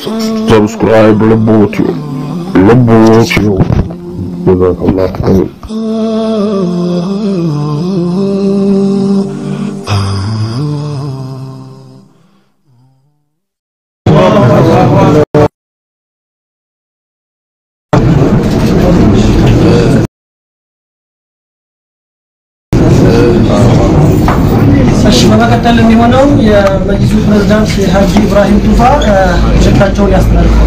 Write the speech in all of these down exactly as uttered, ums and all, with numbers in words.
subscribe Lobotio. Lobotio. Jazakallah khair. መከተል የሚሆነው የመጅሊሱ ፕሬዝዳንት ሀጂ ኢብራሂም ቱፋ መልእክታቸውን ያስተላልፋሉ።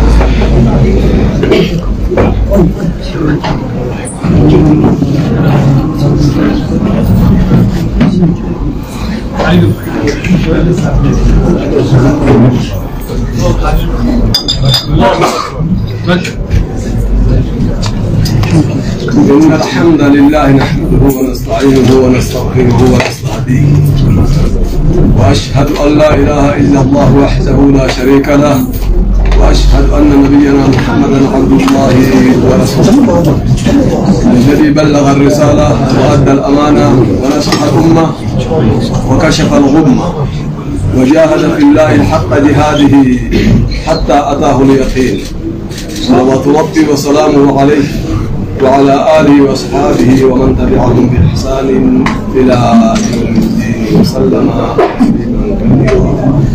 إن الحمد لله نحمده ونستعينه ونستغفره ونستهديه وأشهد أن لا إله إلا الله وحده لا شريك له وأشهد أن نبينا محمدا عبد الله ورسوله الذي بلغ الرسالة وأدى الأمانة ونصح الأمة وكشف الغمة وجاهد في الله حق جهاده حتى أتاه اليقين صلوات ربي وسلامه عليه وعلى آله وأصحابه ومن تبعهم بإحسان إلى يوم الدين وسلم تسليما كثيرا.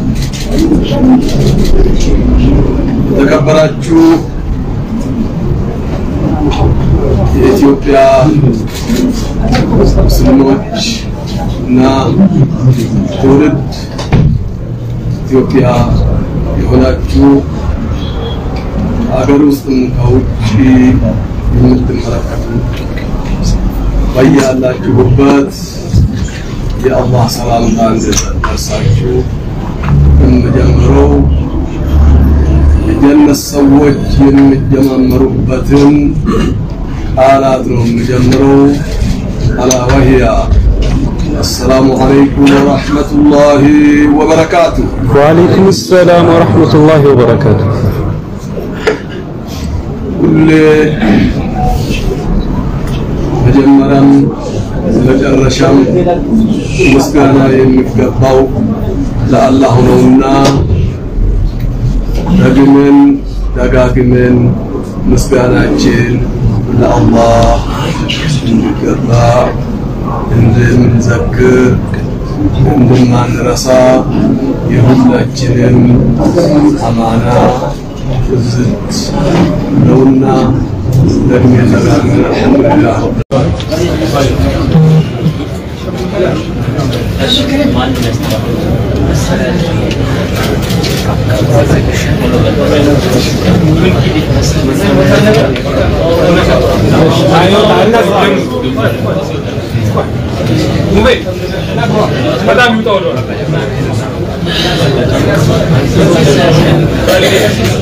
تكبرتشو إثيوبيا مسلموች እና ትውልድ ኢትዮጵያ የሆናችሁ አገር ውስጥም ከውጪ የምትመለከቱ በያላችሁበት የአላህ ሰላምታ እንድትደርሳችሁ የምጀምረው የጀነት ሰዎች የሚጀማመሩበትን ቃላት ነው የምጀምረው። አላ ወሂያ السلام عليكم ورحمة الله وبركاته. وعليكم السلام ورحمة الله وبركاته. كل مجمرا مجرشا مسكانا يمكباو لالله نونا دقمن دقاقمن مسكانا جين لالله يمكباو እንድንዘክር እንድናንረሳ የሁላችንም አማና ዝት ነውና ለእድሜ ተጋርገን አልሐምዱሊላህ ሙቤ በጣም ይውጣው ነው ካሊ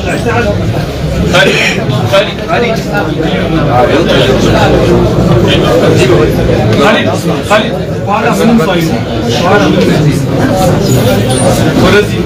ካሊ ካሊ ካሊ ካሊ በኋላ ምንም ሳይሆን በኋላ ምንም ወደዚህ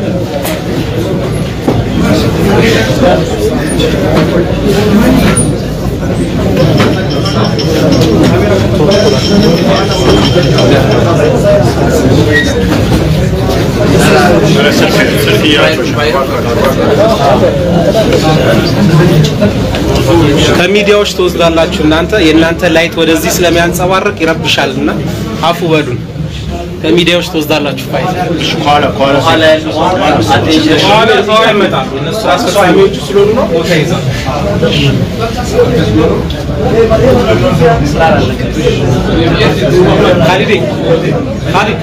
ከሚዲያዎች ተወስዳላችሁ እናንተ የእናንተ ላይት ወደዚህ ስለሚያንጸባርቅ ይረብሻልና አፉ በሉን። ከሚዲያዎች ተወስዳላችሁ ፋይል ኋላ ኋላ ኋላ ኋላ ሰው አይመጣም። እነሱ አስፈጻሚዎች ስለሆኑ ነው ቦታ ይዛል። ካሊድ ካሊድ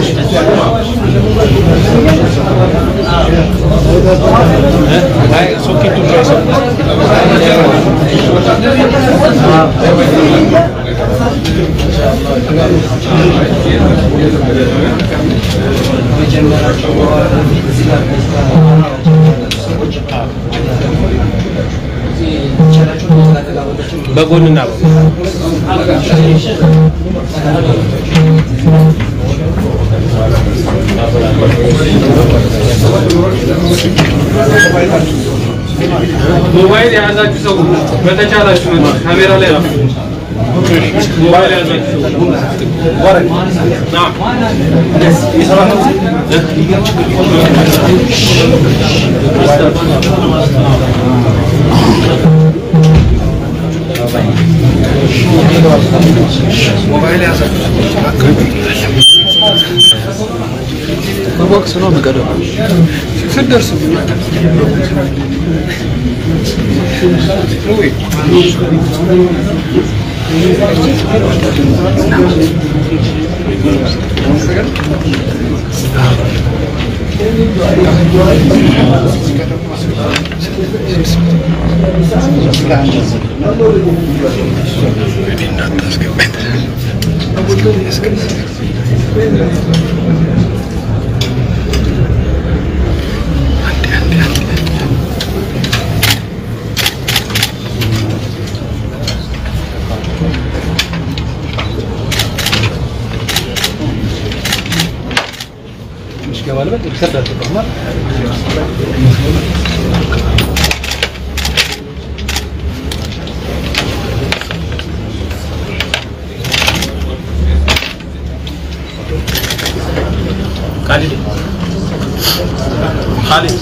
አይ ሶኬቱ ድረስ በጎንና ሞባይል ያዛችሁ ሰው በተቻላችሁ ካሜራ ላይ አፍ ሞባይል ያዛችሁ ወረድ ና يسرى موبايل يا بوكس ነው መቀደም ፍደርስ Galiba dikkat ama Khalid Khalid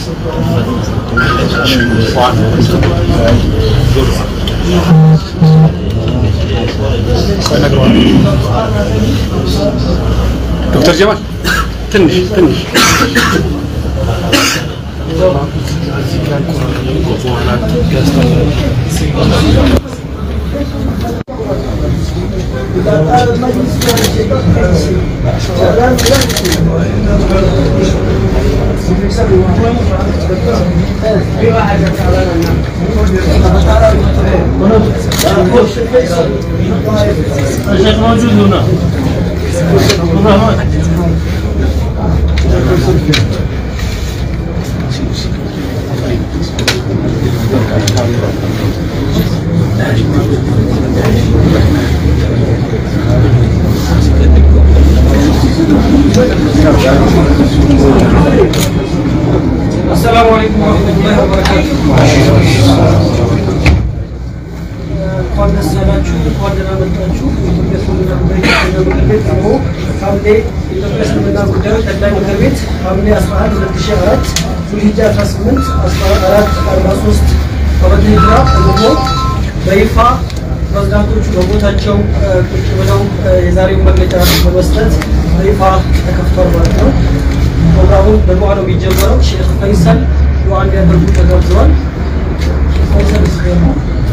Dokter Cemal تنش تنش الشيخ موجود هنا السلام عليكم ورحمة الله وبركاته. እንኳን ደስ ያላችሁ እንኳን ደህና መጣችሁ። የኢትዮጵያ እስልምና ጉዳዮች ምክር ቤት ነው ሐምሌ የኢትዮጵያ እስልምና ጉዳዮች ጠቅላይ ምክር ቤት ሐምሌ አስራ አንድ ሁለት ሺህ አራት ዙልሂጃ አስራ ስምንት አስራ አራት አርባ ሶስት ዓመተ ሂጅራ ደግሞ በይፋ ፕሬዝዳንቶቹ በቦታቸው ቁጭ ብለው የዛሬውን መግለጫ በመስጠት በይፋ ተከፍቷል ማለት ነው። ፕሮግራሙ በዱዓ ነው የሚጀምረው። ሼክ ፈይሰል ዱዓ እንዲያደርጉ ተጋብዘዋል። ሼክ ፈይሰል ይስገሙ።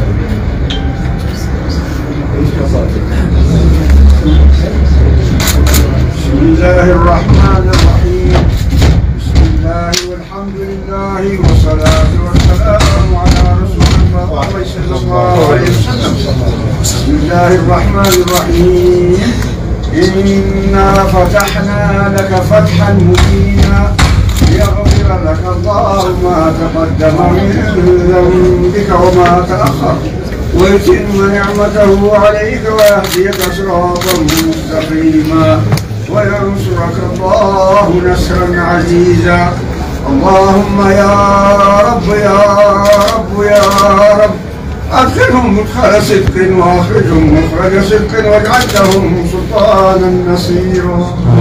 بسم الله الرحمن الرحيم بسم الله والحمد لله والصلاة والسلام على رسول الله صلى الله عليه وسلم بسم الله الرحمن الرحيم إنا فتحنا لك فتحا مبينا ليغفر لك الله ما تقدم من ذنبك وما تأخر ويتم نعمته عليك ويهديك صراطا مستقيما وينصرك الله نصرا عزيزا اللهم يا رب يا رب يا رب أدخلهم مدخل صدق وأخرجهم مخرج صدق واجعل لهم سلطانا نصيرا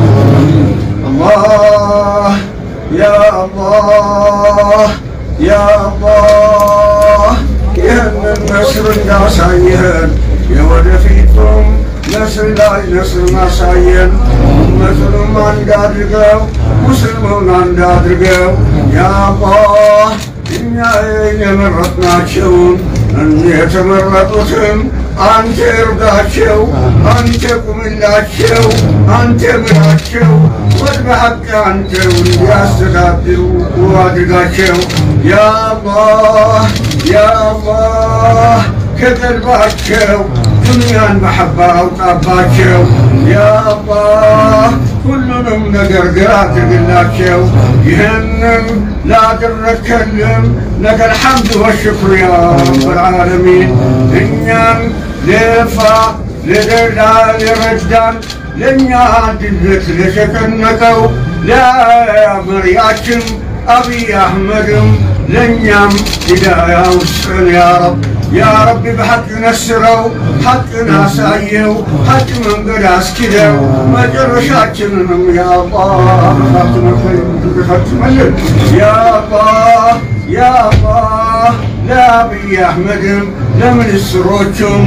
الله يا الله يا الله يا النصر الناصعين يا ودفيتم نصر لا نصر ناصعين نصر من دادرقوا مسلمون عن دادرقوا يا الله إنا يمرتنا شون أن يتمرتهم أنت إرضاكشو أنت قملاتشو أنت مراتشو والبحق أنت والياستدابر وادقاتشو يا الله يا الله كقلباتشو دنيا محبة وطاباتشو يا الله كلهم نقرقرات قلاتشو يهنم لا تركلم لك الحمد والشكر يا رب العالمين إنيان لفا لدردا لردان لنيا دلت لشكنكو لا مرياتم أبي أحمدم لنيام هدايا وسعن يا رب يا ربي بحق نسرو حق ناس أيو حق من قراس كذا ما جرشاتنا يا الله خاتم الخير خاتم يا الله يا الله لأبي أحمد لمن السروتشم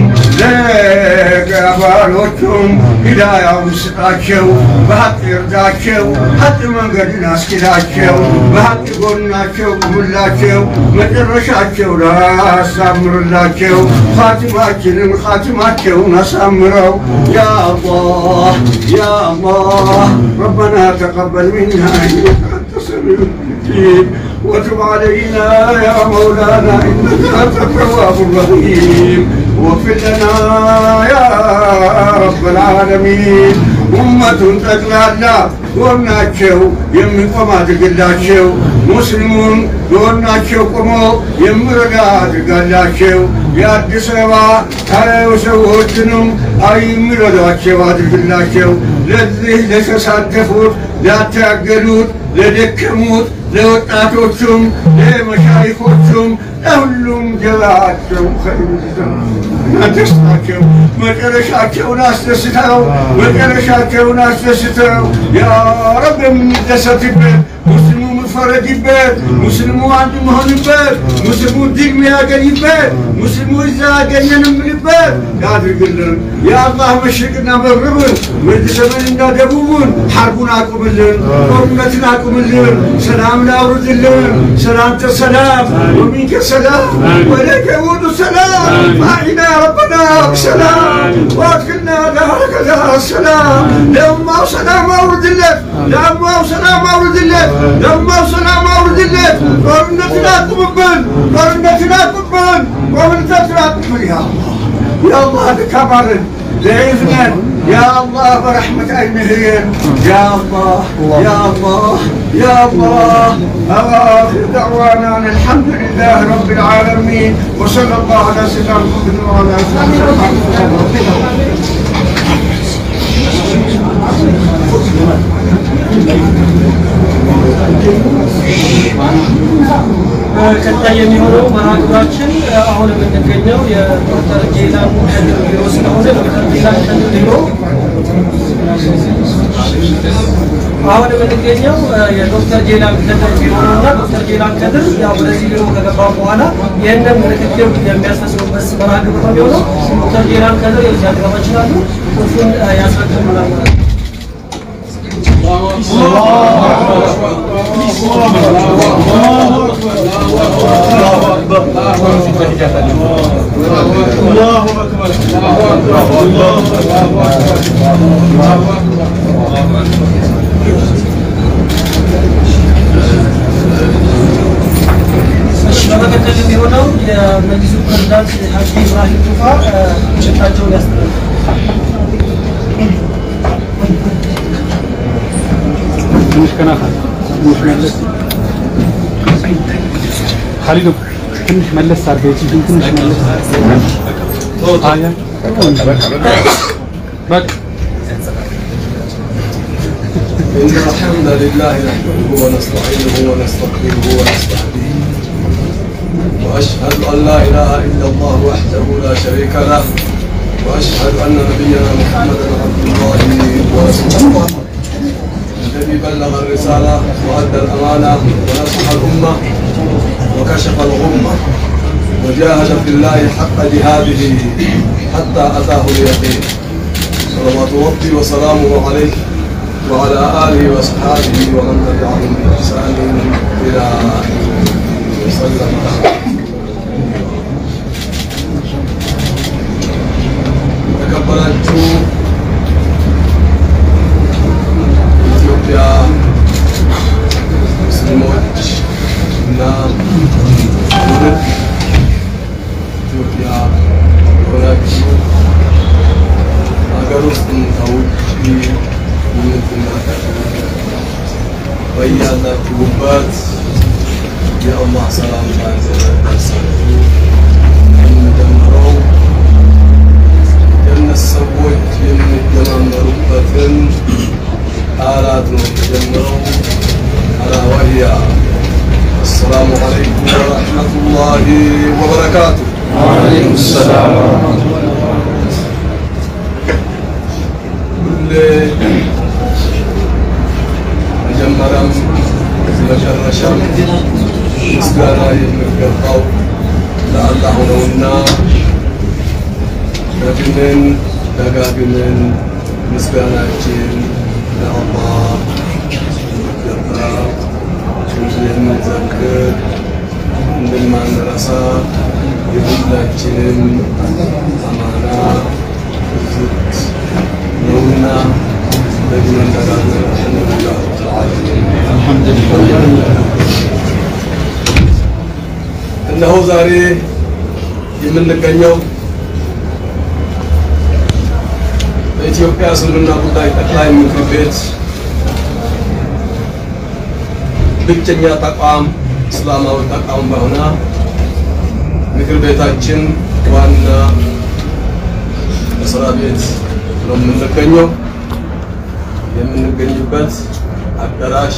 لقابالوتشم هدايا وسطاتشو بحق يرضاتشو حق من قد ناس كداتشو بحق قولناتشو قبلاتشو مدرشاتشو لا سامر اللاتشو خاتماتشن خاتماتشو نسامرو يا الله يا الله ربنا تقبل منا إنك أنت السميع العليم وتب علينا يا مولانا إنك أنت التواب الرحيم واغفر لنا يا رب العالمين أمة تقلعنا دوناتشو يمي قما تقلاتشو مسلمون دوناتشو قمو يمي رقا تقلاتشو يا الدسوا أيو سووتنم أي يمي رقاتشو تقلاتشو لذيه لتساتفوت لا تأقلوت لدكموت لوطاتوچum ለመሻይኾቹም ለሁሉም ጀዛቸው ኸይር እናንተስታቸው መጨረሻቸውን አስደስተው መጨረሻቸውን አስደስተው ያ ረብ የምንደሰትበት ሙስሊሙ ምፈረድበት ሙስሊሙ አንድ መሆንበት ሙስሊሙ ድል የሚያገኝበት ሙስሊሙ እዛ ያገኘን የምንበት ያድርግልን የአላህ መሽቅና መግሪብን ወደሰሜንና ደቡብን ሐርቡን አቁምልን ጦርነትን አቁምልን ሰላም ላውርድልን ሰላምተ ሰላም ومنك السلام ولك يعود السلام فاعنا ربنا بسلام وادخلنا دارك دار السلام لما وسلام اورد لك لما وسلام اورد لك لما وسلام اورد لك قرنتنا قبل قرنتنا قبل قرنتنا قبل يا الله يا الله تكبرن لإذنا يا الله برحمة عينهين يا الله يا الله يا الله آخر دعوانا الحمد لله رب العالمين وصلى الله على سيدنا محمد وعلى آله ቀጣይ የሚሆነው መርሃግብራችን አሁን የምንገኘው የዶክተር ጄላን ከድር ቢሮ ስለሆነ ዶክተር ጄላን ከድር ቢሮ አሁን የምንገኘው የዶክተር ጄላን ከድር ቢሮ ነውና ዶክተር ጄላን ከድር ያው ወደዚህ ቢሮ ከገባ በኋላ ይህንን ርክክብ የሚያስፈጽሙበት መርሃግብር ነው የሚሆነው። ዶክተር ጄላን ከድር የዚህ አቅራባ ይችላሉ እሱን ያስረክቡናል ማለት ነው። በመቀጠል የሚሆነው የመጅሊሱ ፕሬዝዳንት ሐጂ ኢብራሂም ቱፋ ጭብጣቸውን ያስተላልፋሉ። ትንሽ ከናፋ ትንሽ መለስ خالد ትንሽ መለስ አርገች ትንሽ መለስ አያ በቃ إن الحمد لله نحمده ونستعينه ونستغفره ونستهديه وأشهد أن لا إله إلا الله وحده لا شريك له وأشهد أن نبينا محمدا عبد الله ورسوله الذي بلغ الرسالة وأدى الأمانة ونصح الأمة وكشف الغمة وجاهد في الله حق جهاده حتى أتاه اليقين صلوات ربي وسلامه عليه وعلى آله وأصحابه ومن تبعهم بإحسان إلى وسلم. تكبرتوا ኢትዮጵያ ሙስሊሞች እና ትውልድ ኢትዮጵያ የሆናችሁ ሀገር ውስጥ ከውጭ የምትናገሩ በያላችሁበት የአላህ ሰላምታ ይድረሳችሁ። የምንጀምረው የእነሱ ሰዎች የሚደማመሩበትን ቃላት ነው የምንጀምረው። አላ ወሂያ السلام عليكم ورحمة الله وبركاته. وعليكم السلام ورحمة الله መጀመሪያም መጨረሻም ምስጋና የሚገባው ለአላህ ነውና ደግመን ደጋግመን ምስጋናችን ለአላህ ይገባ። እንድንዘክር እንደማንረሳ የሁላችንም አማና ዝት ነውና ደግመን ደጋግመን እነሆ ዛሬ የምንገኘው በኢትዮጵያ እስልምና ጉዳይ ጠቅላይ ምክር ቤት ብቸኛ ተቋም እስላማዊ ተቋም በሆነ ምክር ቤታችን ዋና መስሪያ ቤት ነው የምንገኘው። የምንገኝበት አዳራሽ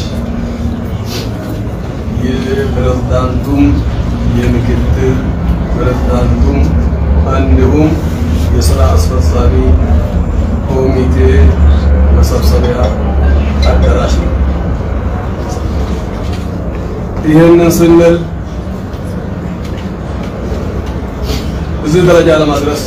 የፕሬዝዳንቱም የምክትል ፕሬዝዳንቱም እንዲሁም የሥራ አስፈጻሚ ኮሚቴ መሰብሰቢያ አዳራሽ ነው። ይህንን ስንል እዚህ ደረጃ ለማድረስ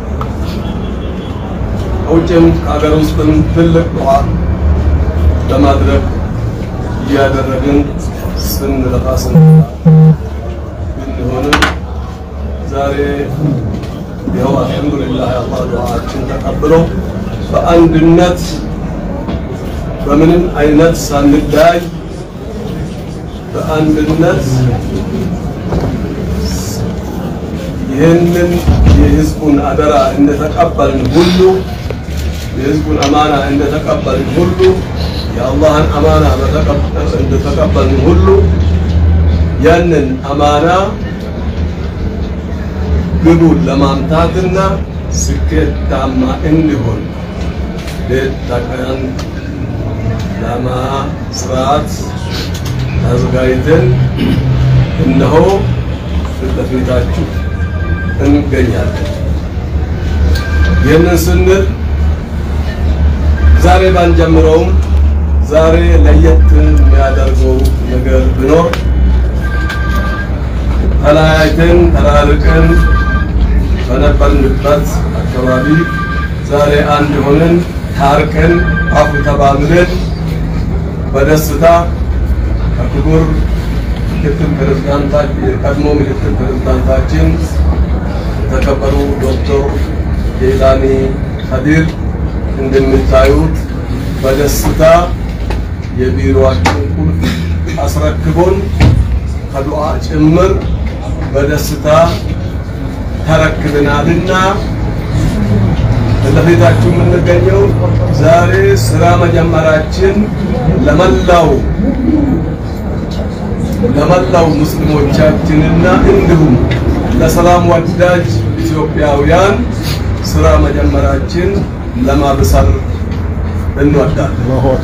ከውጭም ከሀገር ውስጥም ትልቅ ዱዓ ለማድረግ እያደረግን ስንለፋ ስንለፋ ብንሆንም ዛሬ ይኸው አልሐምዱሊላህ አላህ ዱዓችን ተቀብሎ በአንድነት በምንም አይነት ሳንለያይ በአንድነት ይህንን የህዝቡን አደራ እንደተቀበልን ሁሉ የህዝቡን አማና እንደተቀበልን ሁሉ የአላህን አማና እንደተቀበልን ሁሉ ያንን አማና ግቡን ለማምታትና ስኬታማ እንዲሆን ሌት ተቀን ለመስራት ተዘጋጅተን እነሆ ፊት ለፊታችሁ እንገኛለን። ይህንን ስንል ዛሬ ባንጀምረውም ዛሬ ለየት የሚያደርገው ነገር ቢኖር ተለያይተን ተራርቀን በነበርንበት አካባቢ ዛሬ አንድ ሆነን ታርቀን አፉ ተባብለን በደስታ ከክቡር ምክትል ፕሬዝዳንታችን የቀድሞ ምክትል ፕሬዝዳንታችን የተከበሩ ዶክተር ጄላኒ ኸዲር እንደምታዩት በደስታ የቢሮአችን ቁልፍ አስረክቦን ከዱዓ ጭምር በደስታ ተረክበናልና ለፊታችሁ የምንገኘው ዛሬ ስራ መጀመራችን ለመላው ለመላው ሙስሊሞቻችንና እንዲሁም ለሰላም ወዳጅ ኢትዮጵያውያን ስራ መጀመራችን ለማብሰር እንወዳለን።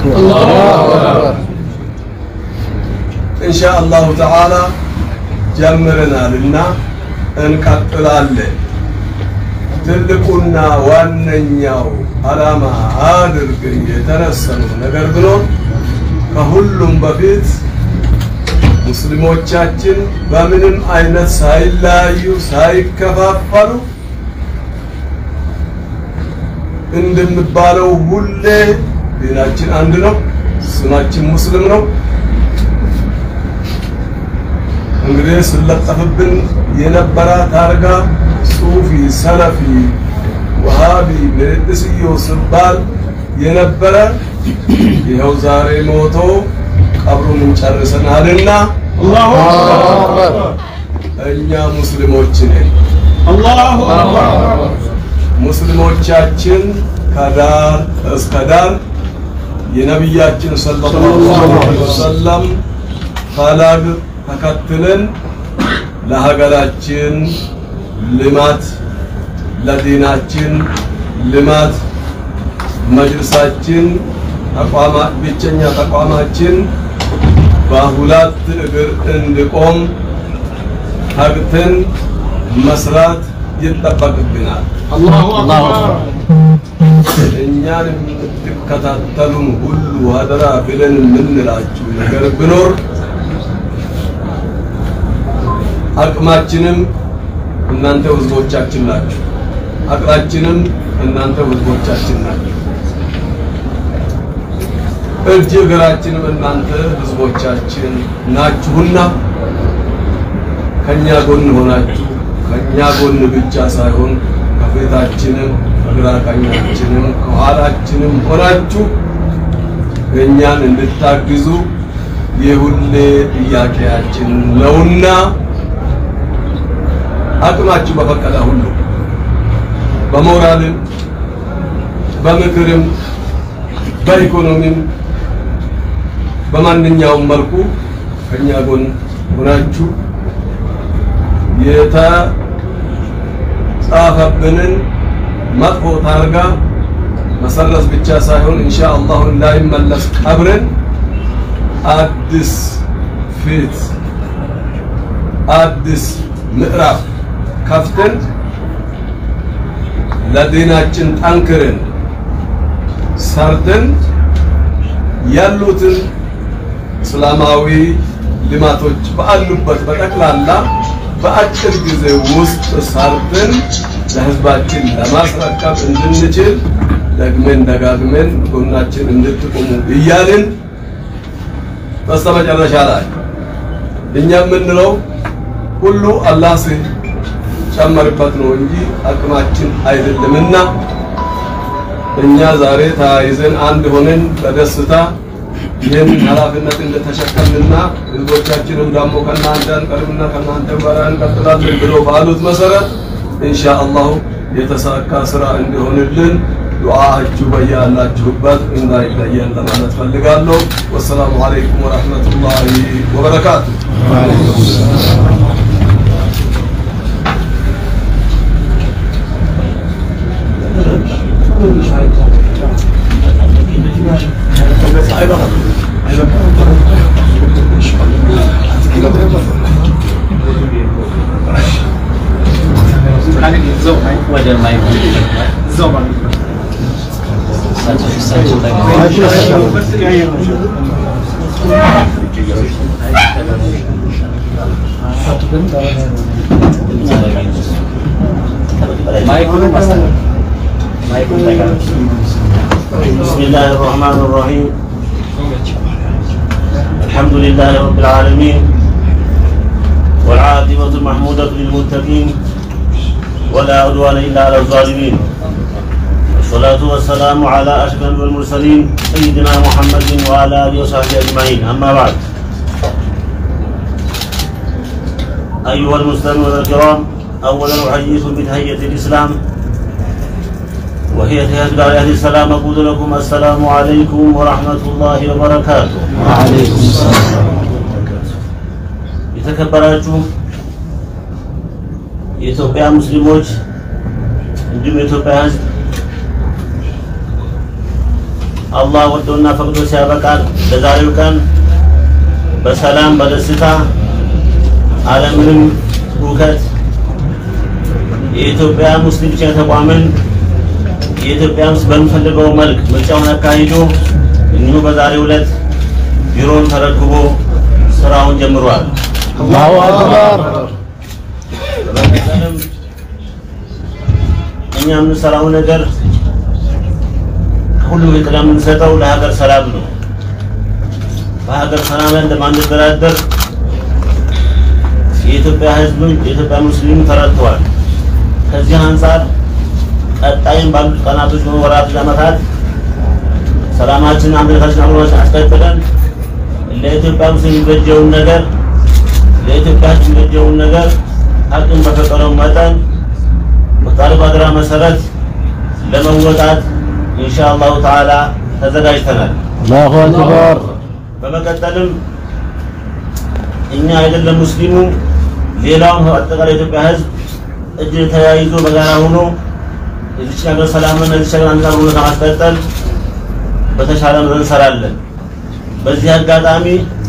ኢንሻአላሁ ተዓላ ጀምረናልና እንቀጥላለን። ትልቁና ዋነኛው ዓላማ አድርገን የተነሳነው ነገር ቢኖር ከሁሉም በፊት ሙስሊሞቻችን በምንም አይነት ሳይለያዩ ሳይከፋፈሉ እንደምባለው ሁሌ ዲናችን አንድ ነው፣ ስማችን ሙስሊም ነው። እንግዲህ ስለጠፈብን የነበረ ታርጋ ሱፊ፣ ሰለፊ፣ ወሃቢ፣ ምርጥስዮ ሲባል የነበረ ይኸው ዛሬ ሞቶ ቀብሩን ጨርሰናልና አላሁ አክበር እኛ ሙስሊሞች ነን። አላሁ አክበር ሙስሊሞቻችን ከዳር እስከ ዳር የነብያችን ሰለላሁ ዐለይሂ ወሰለም ፈለግ ተከትለን ለሀገራችን ልማት ለዲናችን ልማት መጅልሳችን ተቋማት ብቸኛ ተቋማችን በሁለት እግር እንዲቆም ሀግተን መስራት ይጠበቅብናል። አላሁ አክበር እኛን የምትከታተሉን ሁሉ አደራ ብለን የምንላችሁ ነገር ቢኖር አቅማችንም እናንተ ህዝቦቻችን ናችሁ አቅላችንም እናንተ ህዝቦቻችን ናችሁ እጅ እግራችንም እናንተ ህዝቦቻችን ናችሁና ከኛ ጎን ሆናችሁ ከኛ ጎን ብቻ ሳይሆን ከፊታችንም ከግራቀኛችንም ከኋላችንም ሆናችሁ እኛን እንድታግዙ የሁሌ ጥያቄያችን ነውና አቅማችሁ በፈቀደ ሁሉ በሞራልም በምክርም በኢኮኖሚም በማንኛውም መልኩ ከኛ ጎን ሆናችሁ የተጻፈብንን መጥፎ ታርጋ መሰረዝ ብቻ ሳይሆን ኢንሻአላህ እንዳይመለስ ቀብረን አዲስ ፊት አዲስ ምዕራፍ ከፍተን ለዲናችን ጠንክረን ሰርተን ያሉትን እስላማዊ ልማቶች ባሉበት በጠቅላላ በአጭር ጊዜ ውስጥ ሰርተን ለህዝባችን ለማስረከብ እንድንችል ደግመን ደጋግመን ጎናችን እንድትቆሙ እያልን በስተመጨረሻ ላይ እኛ የምንለው ሁሉ አላህ ሲጨመርበት ነው እንጂ አቅማችን አይደለምና እኛ ዛሬ ተያይዘን አንድ ሆነን በደስታ ይህን ኃላፊነት እንደተሸከምንና ህዝቦቻችንም ደግሞ ከናንተ እንቀርብና ከናንተ ጋር እንቀጥላለን ብሎ ባሉት መሰረት ኢንሻአላህ የተሳካ ስራ እንዲሆንልን ዱዓችሁ በያላችሁበት እንዳይለየን ለማለት ፈልጋለሁ። ወሰላሙ አለይኩም ወራህመቱላሂ ወበረካቱ። بسم الله الرحمن الرحيم الحمد لله رب العالمين والعاقبة المحمودة للمتقين ولا عدوان إلا على الظالمين والصلاة والسلام على أشرف المرسلين سيدنا محمد وعلى آله وصحبه أجمعين أما بعد أيها المسلمون الكرام أولا أحييكم بتحية الإسلام وهي تهيئة أهل السلام أقول لكم السلام عليكم ورحمة الله وبركاته. وعليكم السلام ورحمة الله وبركاته. የተከበራችሁ የኢትዮጵያ ሙስሊሞች እንዲሁም የኢትዮጵያ ሕዝብ አላህ ወዶና ፈቅዶ ሲያበቃል ለዛሬው ቀን በሰላም በደስታ ዓለምንም ሁከት የኢትዮጵያ ሙስሊም ብቻ ተቋምን የኢትዮጵያ ሙስሊም በሚፈልገው መልክ ምርጫውን አካሂዶ እንዲሁ በዛሬው ዕለት ቢሮውን ተረክቦ ስራውን ጀምሯል። አላሁ አክበር። በመቀጠልም እኛ የምንሰራው ነገር ሁሉ ቅድሚያ የምንሰጠው ለሀገር ሰላም ነው። በሀገር ሰላም ላይ እንደማንደራደር የኢትዮጵያ ህዝብ የኢትዮጵያ ሙስሊም ተረድተዋል። ከዚህ አንፃር ቀጣይም ባሉት ቀናቶች ወራት ዓመታት ሰላማችን አንድነታችን አብሮነት አስቀጥለን ለኢትዮጵያ ሙስሊም የሚበጀውን ነገር ለኢትዮጵያ ህዝብ የሚበጀውን ነገር አቅም በፈቀደው መጠን በቃል ባድራ መሰረት ለመወጣት ኢንሻአላህ ተዓላ ተዘጋጅተናል። አላሁ አክበር። በመቀጠልም እኛ አይደለም ሙስሊሙ ሌላውም አጠቃላይ ኢትዮጵያ ህዝብ እጅ ተያይዞ በጋራ ሆኖ እዚች ሀገር ሰላምና እዚች ሀገር አንድነትን ለማስቀጠል በተሻለ መጠን እንሰራለን። በዚህ አጋጣሚ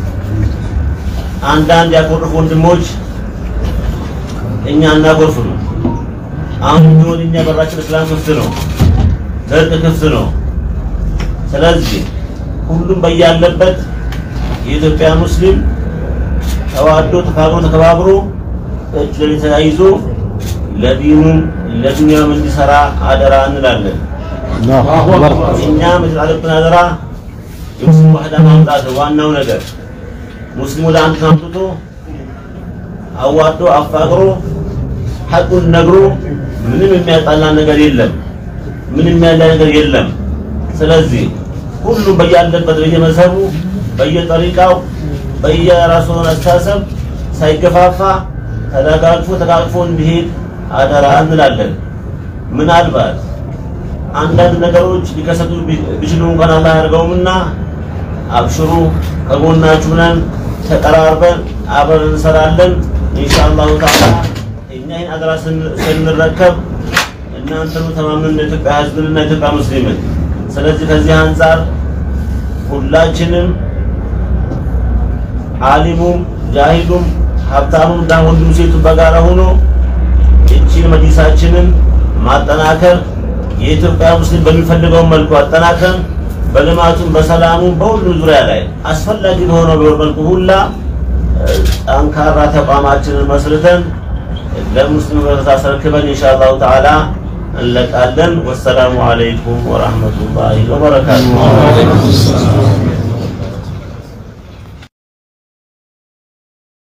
አንዳንድ ያኮረፉ ወንድሞች እኛ እናጎርፍም። አሁን ቢሆን እኛ በራችን እስላም ክፍት ነው፣ እርቅ ክፍት ነው። ስለዚህ ሁሉም በያለበት የኢትዮጵያ ሙስሊም ተዋዶ ተፋቅሮ ተከባብሮ እጅ ተያይዞ ለዲኑ ለዱንያም እንዲሰራ አደራ እንላለን። እኛ መጥራለብን አደራ የሙስሊም ዋህዳ ማምጣት ዋናው ነገር ሙስሊሙ ለአንድ አምጥቶ አዋዶ አፋቅሮ ሐቁን ነግሮ ምንም የሚያጣላ ነገር የለም፣ ምንም ያለ ነገር የለም። ስለዚህ ሁሉም በያለበት በየመዝሀቡ በየጠሪቃው በየራሱ አስተሳሰብ ሳይገፋፋ ተደጋግፎ ተጋግፎ እንዲሄድ አደራ እንላለን። ምናልባት አንዳንድ ነገሮች ሊከሰቱ ቢችሉ እንኳን አላህ ያርገውምና አብሽሩ ከጎናችሁ ነን፣ ተቀራርበን አብረን እንሰራለን ኢንሻአላህ ተዓላ። እኛ ይህን አደራ ስንረከብ እናንተኑ ተማምነን ኢትዮጵያ ህዝብና ኢትዮጵያ ሙስሊምን። ስለዚህ ከዚህ አንፃር ሁላችንም ዓሊሙም ጃሂሉም ሀብታሙም ዳሁሉም ሴቱ በጋራ ሆኖ እቺን መዲሳችንን ማጠናከር የኢትዮጵያ ሙስሊም በሚፈልገው መልኩ አጠናከር በልማቱም በሰላሙም በሁሉ ዙሪያ ላይ አስፈላጊ በሆነው መልኩ ሁላ ጠንካራ ተቋማችንን መስርተን ለሙስሊም ተሳሰርክበን ኢንሻአላህ ተዓላ እንለቃለን። ወሰላሙ አለይኩም ወራህመቱላሂ ወበረካቱሁ።